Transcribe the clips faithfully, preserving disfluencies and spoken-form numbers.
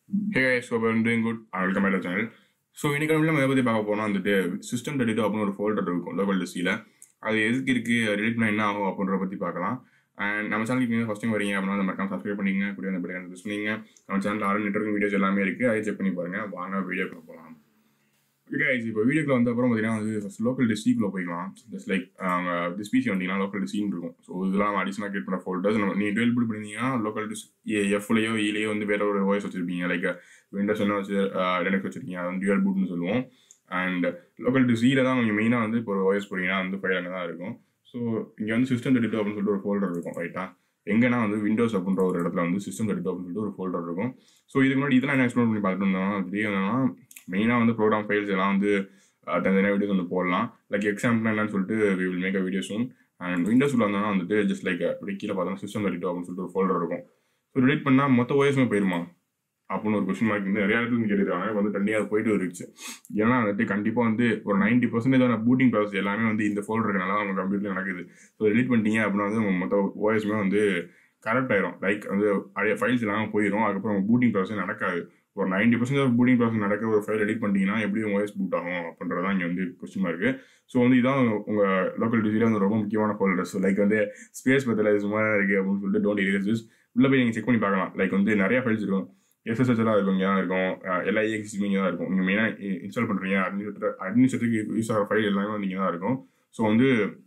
Hey guys, so I'm doing good. I welcome back to the channel. So இன்னைக்கு நம்ம எதை பற்றி பார்க்க போனால் வந்துட்டு சிஸ்டம் தேர்ட்டி டூ அப்படின்னு ஒரு ஃபோல்டர் இருக்கும் லோக்கல் டிஸ்டியில். அது எதுக்கு இருக்குது, ரிலீட் பண்ணால் என்ன ஆகும் அப்படின்ற பற்றி பார்க்கலாம். அண்ட் நம்ம சேனலுக்கு நீங்கள் ஃபஸ்ட் டைம் வரீங்க அப்படின்னா அந்த மறக்காம சப்ஸ்கிரைப் பண்ணிங்க, கூட அந்த படி யூஸ் பண்ணிங்க. நம்ம சேனல் ஆல்ரெடி நெட்வொர்க்கிங் வீடியோஸ் எல்லாமே இருக்குது, அதை செக் பண்ணி பாருங்கள். வாங்க வீடியோக்குள்ள போகலாம். ஓகே கைஸ், இப்போ வீடியோக்குள்ள வந்த அப்புறம் பார்த்தீங்கன்னா வந்து ஃபஸ்ட் லோக்கல் டிஸ்ட்ரிக்ட்ல போய்க்கலாம். ஜஸ்ட் லைக் அவங்க டிஸ்பிசி வந்தீங்கன்னா லோக்கல் டிஸ்ட்ரிக்ட் இருக்கும். ஸோ இதெல்லாம் அடிஷனலாக கிரியேட் பண்ண ஃபோல்டர்ஸ் நம்ம நீங்கள் டுவெல் பில் பண்ணிங்கன்னா லோக்கல் டிஸ் எஃப்லையோ இலையோ வந்து வேற ஒரு வாய்ஸ் வச்சிருப்பீங்க. லைக் விண்டோஸ் என்ன வச்சு லினக்ஸ் வச்சிருக்கீங்க, அது வந்து டுவெல் பூட்னு சொல்லுவோம். அண்ட் லோக்கல் டிஸ்ட்ரிக்ட்ல தான் நீங்கள் மெயினாக வந்து இப்போ ஒரு வாய்ஸ் போறீங்கன்னா வந்து ஃபைல் அங்கே தான் இருக்கும். ஸோ இங்கே வந்து சிஸ்டம் தேர்ட்டி டூ அப்படின்னு சொல்லிட்டு ஒரு ஃபோல்டர் இருக்கும். ரைட்டா, எங்கன்னா வந்து விண்டோஸ் அப்படின்ற ஒரு இடத்துல வந்து சிஸ்டம் தேர்ட்டி டூ அப்படின்னு சொல்லிட்டு ஒரு ஃபோல்டர் இருக்கும். ஸோ இதுக்கு முன்னாடி இதெல்லாம் என்ன எக்ஸ்ப்ளோர் பண்ணி பார்த்துட்டு இருந்தோம்னா திடீர்னு மெயினாக வந்து ப்ரோக்ராம் ஃபைல்ஸ் எல்லாம் வந்து தனித்தனியாக வீடியோஸ் வந்து போடலாம். லைக் எக்ஸாம்பிள் என்னன்னு சொல்லிட்டு we will make a video soon. And விண்டோஸில் வந்தோம்னா வந்துட்டு ஜஸ்ட் லைக் அப்படி கீழே பார்த்தோம்னா சிஸ்டம் தேர்ட்டி டூ அப்படின்னு சொல்லிட்டு ஒரு ஃபோல்டர் இருக்கும். ஸோ ரிலீட் பண்ணால் மொத்த ஓஎஸ்மே போயிருமா அப்படின்னு ஒரு கொஸ்டின் மார்க் வந்து நிறைய இடத்துல கேட்டுருக்காங்க. வந்து கண்டிப்பாக அது போயிட்டு இருந்துச்சு. ஏன்னா வந்துட்டு கண்டிப்பாக வந்து ஒரு நைன்டி பர்சன்டேஜான பூட்டிங் ப்ராசஸ் எல்லாமே வந்து இந்த ஃபோல்டர் இருக்கனால அவங்க கம்ப்யூட்டர் நடக்குது. ஸோ ரிலீட் பண்ணிட்டீங்க அப்படின்னா வந்து உங்கள் மொத்த ஓஎஸ்மே வந்து கரெக்ட் ஆயிரும். லைக் வந்து நிறைய ஃபைல்ஸ் எல்லாமே போயிடும். அதுக்கப்புறம் பூட்டிங் ப்ராசஸ் நடக்காது. ஒரு ninety percent of booting process நடக்கிற ஒரு ஃபைல் எடிட் பண்ணிட்டீங்கன்னா எப்படி உங்கள் ஓஎஸ் பூட் ஆகும் அப்படின்றதான் இங்கே வந்து கொஸ்டின் மார்க்கு. ஸோ வந்து இதான் உங்கள் லோக்கல் டிஸ்ட்ரிக்ட்ல வந்து ரொம்ப முக்கியமான ஃபோல்டர்ஸ். லைக் வந்து ஸ்பேஸ் பத்தில சும்மா இருக்குது அப்படின்னு சொல்லிட்டு டோன்ட் எரேஸ் திஸ். உள்ள போய் நீங்கள் செக் பண்ணி பார்க்கலாம். லைக் வந்து நிறைய ஃபைல்ஸ் இருக்கும். எஸ்எஸ்எஸ் எல்லாம் இருக்கும், இங்கே தான் இருக்கும். எல்லா இஎக்ஸிமே இங்கே தான் இருக்கும். நீங்கள் மெயினாக இன்ஸ்டால் பண்ணுறீங்க அட்மினிஸ்ட்ரேட்டர் அட்மினிஸ்ட்ரேட்டருக்கு யூஸ் ஆகிற ஃபைல் எல்லாமே வந்து இங்கே தான் இருக்கும். ஸோ வந்து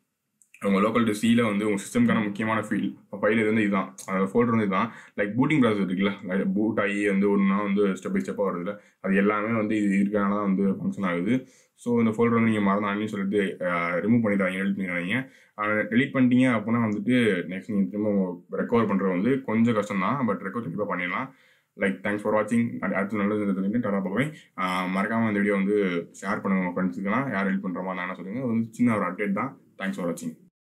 உங்கள் லோக்கல் டிஸ்ட்ரிக்ட்ல வந்து உங்கள் சிஸ்டம்கான முக்கியமான ஃபீல் ஃபைல் இது வந்து இதுதான், அந்த ஃபோல்டர் வந்து இதுதான். லைக் பூட்டிங் ப்ராசஸ் இருக்குல்ல, லைக் பூட் ஆகி வந்து ஒன்றா வந்து ஸ்டெப் பை ஸ்டெப்பாக வருதுல்ல, அது எல்லாமே வந்து இது இருக்கனால தான் வந்து ஃபங்க்ஷன் ஆகுது. ஸோ இந்த ஃபோல்டர் வந்து நீங்கள் மறந்தாங்கன்னு சொல்லிட்டு ரிமூவ் பண்ணிடுறாங்க, எடிட் பண்ணிடுறாங்க. டெலிட் பண்ணிட்டீங்க அப்படின்னா வந்துட்டு நெக்ஸ்ட் நீங்கள் திரும்ப ரெக்கவர் பண்ணுறது வந்து கொஞ்சம் கஷ்டம் தான், பட் ரெக்கவர் கண்டிப்பாக பண்ணிடலாம். லைக் தேங்க்ஸ் ஃபார் வாட்சிங். அடுத்து நல்லது டாடா பாய். மறக்காமல் இந்த வீடியோ வந்து ஷேர் பண்ணுங்க உங்கள் ஃப்ரெண்ட்ஸுக்கெல்லாம். யார் ஹெல்ப் பண்ணுற மாதிரி நான் சொல்லுங்கள். வந்து சின்ன ஒரு அப்டேட் தான். தேங்க்ஸ் ஃபார் வாட்சிங்.